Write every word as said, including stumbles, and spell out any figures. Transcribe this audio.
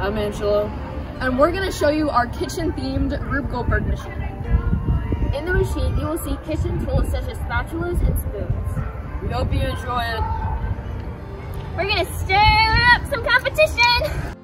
I'm Angelo. And we're gonna show you our kitchen-themed Rube Goldberg machine. In the machine, you will see kitchen tools such as spatulas and spoons. We hope you enjoy it. We're gonna stir up some competition!